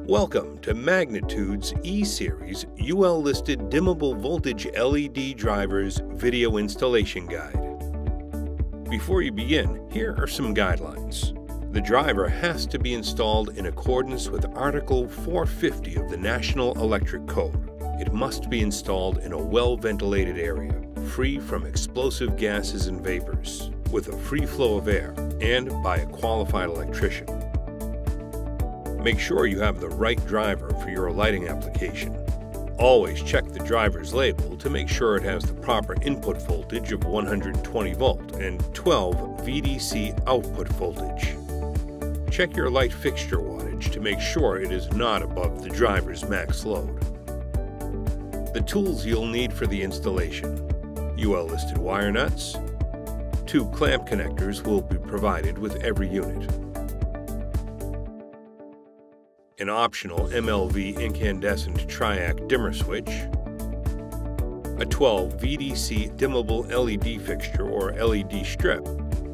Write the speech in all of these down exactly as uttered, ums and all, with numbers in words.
Welcome to Magnitude's E-Series U L-listed Dimmable Voltage L E D Drivers Video Installation Guide. Before you begin, here are some guidelines. The driver has to be installed in accordance with Article four fifty of the National Electric Code. It must be installed in a well-ventilated area, free from explosive gases and vapors, with a free flow of air, and by a qualified electrician. Make sure you have the right driver for your lighting application. Always check the driver's label to make sure it has the proper input voltage of one hundred twenty volt and twelve V D C output voltage. Check your light fixture wattage to make sure it is not above the driver's max load. The tools you'll need for the installation: U L-listed wire nuts. Two clamp connectors will be provided with every unit. An optional M L V incandescent triac dimmer switch, a twelve V D C dimmable L E D fixture or L E D strip,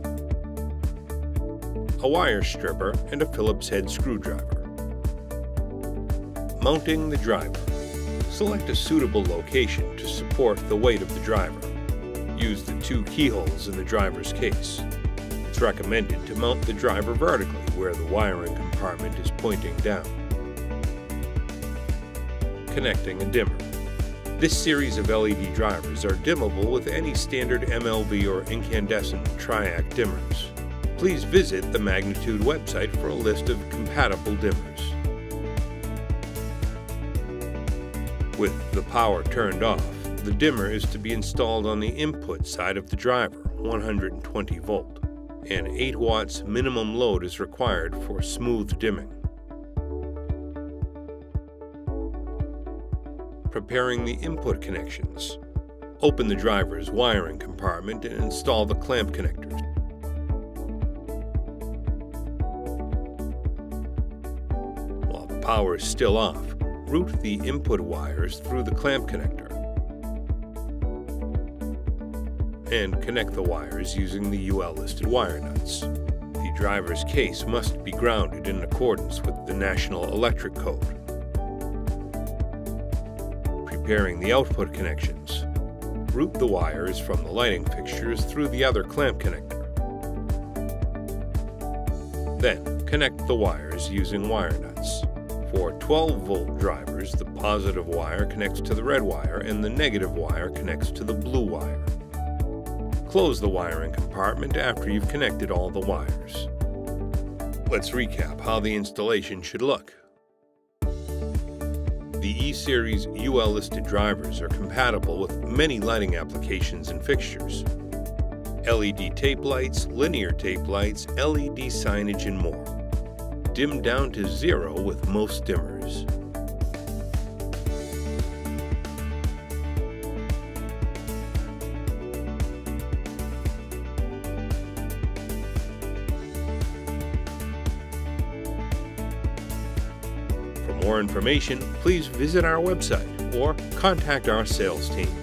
a wire stripper, and a Phillips head screwdriver. Mounting the driver. Select a suitable location to support the weight of the driver. Use the two keyholes in the driver's case. It's recommended to mount the driver vertically where the wiring compartment is pointing down. Connecting a dimmer. This series of L E D drivers are dimmable with any standard M L V or incandescent triac dimmers. Please visit the Magnitude website for a list of compatible dimmers. With the power turned off, the dimmer is to be installed on the input side of the driver, one hundred twenty volt. And eight watts minimum load is required for smooth dimming. Preparing the input connections. Open the driver's wiring compartment and install the clamp connectors. While the power is still off, route the input wires through the clamp connector and connect the wires using the U L-listed wire nuts. The driver's case must be grounded in accordance with the National Electric Code. Preparing the output connections. Route the wires from the lighting fixtures through the other clamp connector. Then, connect the wires using wire nuts. For twelve volt drivers, the positive wire connects to the red wire and the negative wire connects to the blue wire. Close the wiring compartment after you've connected all the wires. Let's recap how the installation should look. The E-Series U L-listed drivers are compatible with many lighting applications and fixtures: L E D tape lights, linear tape lights, L E D signage, and more. Dim down to zero with most dimmers. For more information, please visit our website or contact our sales team.